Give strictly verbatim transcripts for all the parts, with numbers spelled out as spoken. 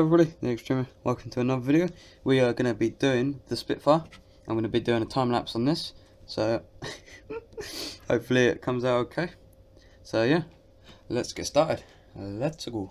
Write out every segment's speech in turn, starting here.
Hello everybody, the Extremer. Welcome to another video. We are going to be doing the Spitfire. I'm going to be doing a time lapse on this, so hopefully it comes out okay. So yeah, let's get started. Let's go.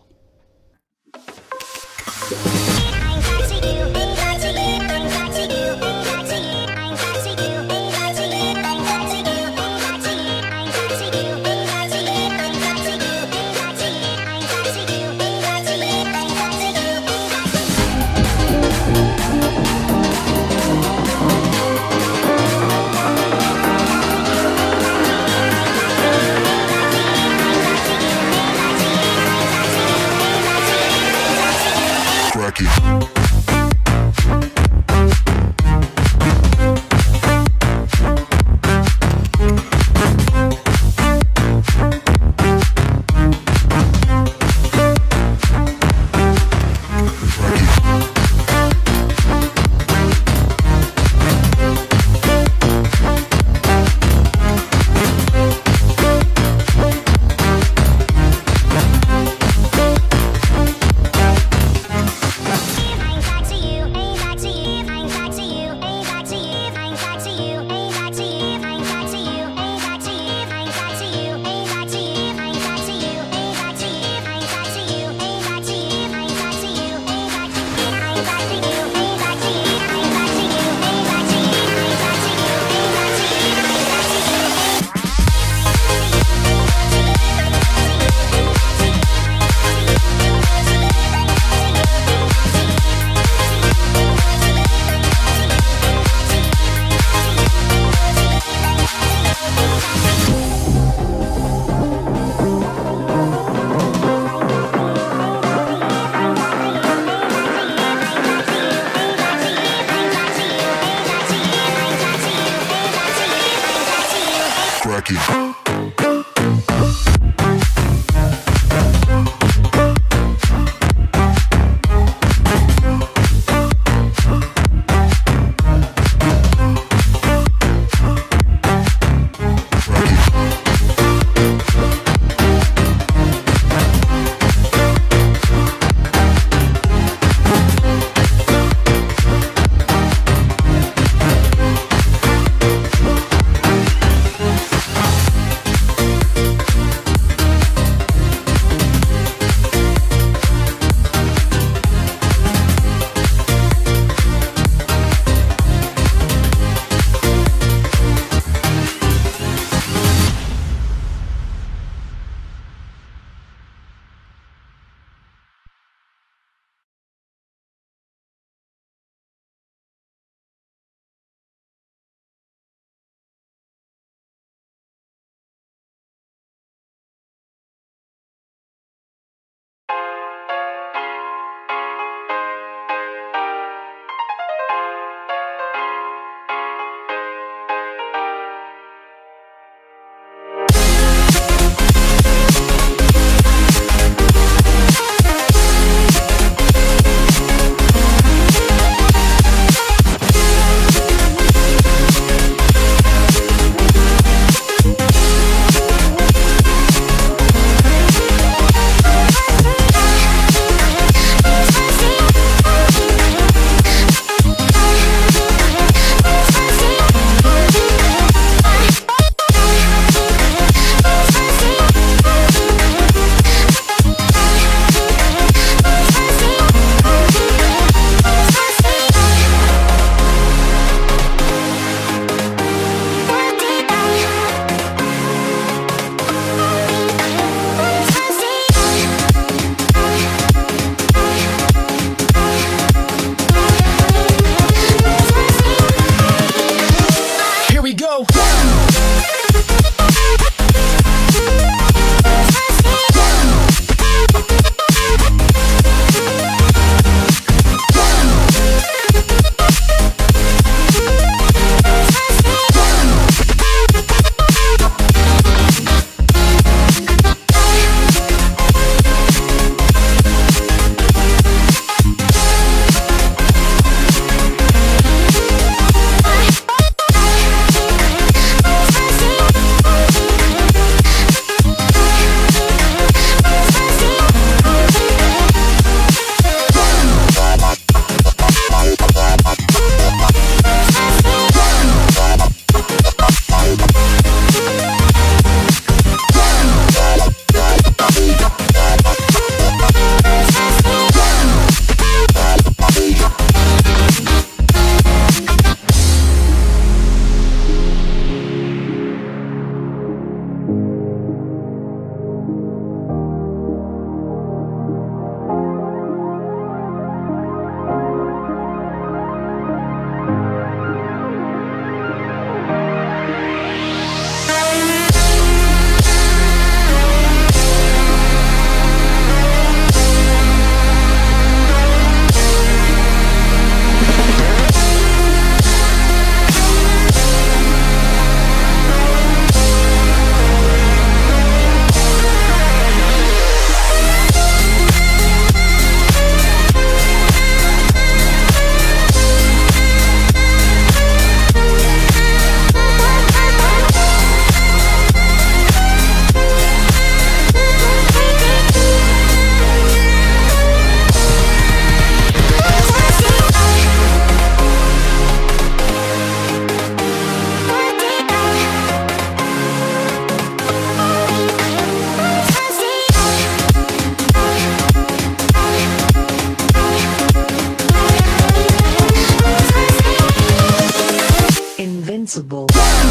invincible.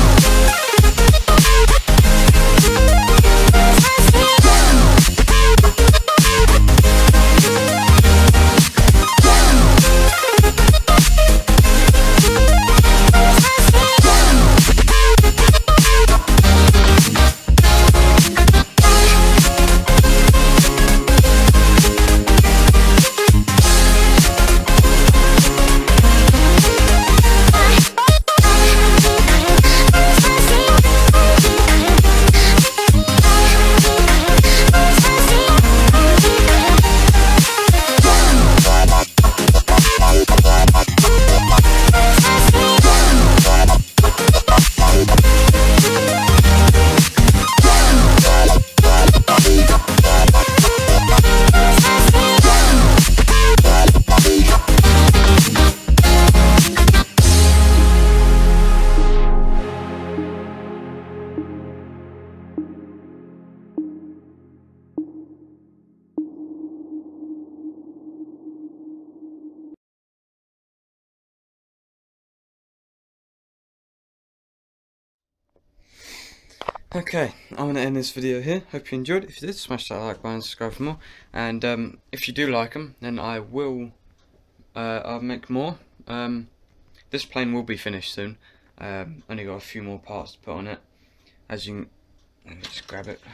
Okay, I'm going to end this video here. Hope you enjoyed. If you did, smash that like button, subscribe for more. And um, if you do like them, then I will uh, I'll make more. Um, this plane will be finished soon. Um, only got a few more parts to put on it. As you can, let me just grab it.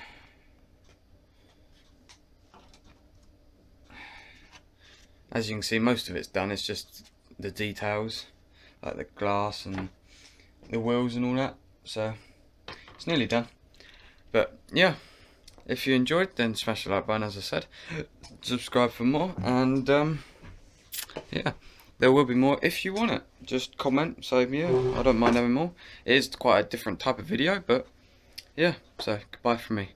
As you can see, most of it's done. It's just the details, like the glass and the wheels and all that. So it's nearly done. But yeah, if you enjoyed, then smash the like button, as I said. Subscribe for more, and um, yeah, there will be more if you want it. Just comment, so yeah, I don't mind having more. It is quite a different type of video, but yeah, so goodbye from me.